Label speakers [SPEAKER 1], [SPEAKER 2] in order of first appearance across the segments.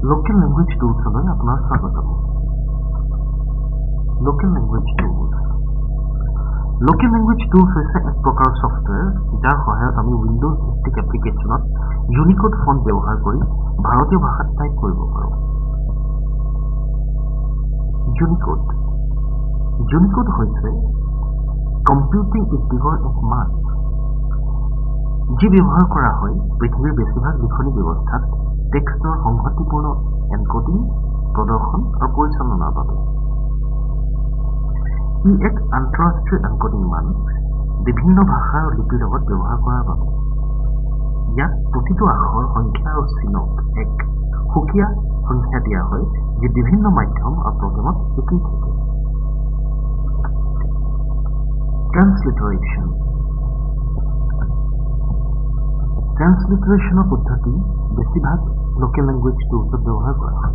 [SPEAKER 1] Local language tools লৈ আপোনাৰ স্বাগতম। Local language tools হৈছে এক প্ৰকাৰৰ ছফ্টৱেৰ যাৰ সহায়ত আমি উইণ্ডোজ ভিত্তিক এপ্লিকেশ্যনত ইউনিকোড ফন্ট ব্যৱহাৰ কৰি ভাৰতীয় ভাষাত টাইপ কৰিব পাৰোঁ। ইউনিকোড হৈছে কম্পিউটিং উদ্যোগৰ এক মান যি ব্যৱহাৰ কৰা হয় পৃথিৱীৰ বেছিভাগ লিখনি ব্যৱস্থাত টেক্সটৰ সংহতিপূৰ্ণ এনকোডিং, প্ৰদৰ্শন আৰু পৰিচালনাৰ বাবে। ই এক আন্তঃৰাষ্ট্ৰীয় এনকোডিং মান বিভিন্ন ভাষা আৰু লিপিৰ লগত ব্যৱহাৰ কৰাৰ বাবে। ইয়াত প্ৰতিটো আখৰ, সংখ্যা আৰু চিনক এক সুকীয়া সংখ্যা দিয়া হয় যি বিভিন্ন মাধ্যম আৰু প্ৰগ্ৰামত একেই থাকে। ট্ৰান্সলিটাৰেশ্যনৰ পদ্ধতি বেছিভাগ লোকেল লেংগুৱেজ টুলছত ব্যৱহাৰ কৰা হয়।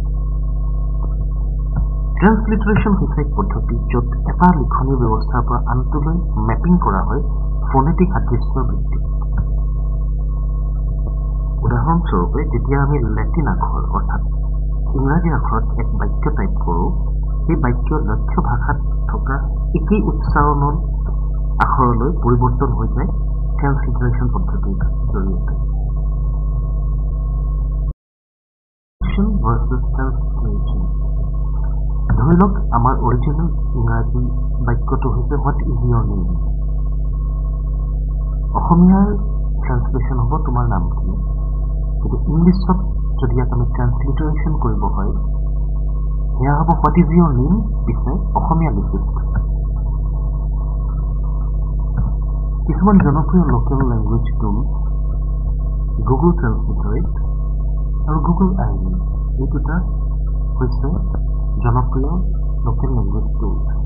[SPEAKER 1] ট্ৰান্সলিটাৰেশ্যন হৈছে এক পদ্ধতি য'ত এটা লিখনিৰ ব্যৱস্থাৰ পৰা আনটোলৈ মেপিং কৰা হয় ফনেটিক সাদৃশ্যৰ ভিত্তিত। উদাহৰণস্বৰূপে, যেতিয়া আমি লেটিন আখৰ অৰ্থাৎ ইংৰাজী আখৰত এক বাক্য টাইপ কৰোঁ, সেই বাক্য লক্ষ্য ভাষাত থকা একেই উচ্চাৰণৰ আখৰলৈ পৰিৱৰ্তন হৈ যায় ট্ৰান্সলিটাৰেশ্যন পদ্ধতিৰ জৰিয়তে। ধৰি লওক আমাৰ অৰিজিনেল ইংৰাজী বাক্যটো হৈছে হোৱাট ইজ ইয়ৰ নেম। অসমীয়াৰ ট্ৰান্সলেশ্যন হ'ব তোমাৰ নাম কি। কিন্তু ইংলিছত যদি ইয়াক আমি ট্ৰান্সলিটাৰেশ্যন কৰিব হয়, সেয়া হ'ব হোৱাট ইজ ইয়ৰ নেম পিছে অসমীয়া লিখিত। কিছুমান জনপ্ৰিয় লোকেল লেংগুৱেজ টুল গুগল ট্ৰান্সলেটৰেট আৰু গুগল আইৰি, এই দুটা হৈছে জনপ্ৰিয় লোকেল লেংগুৱেজ টুল।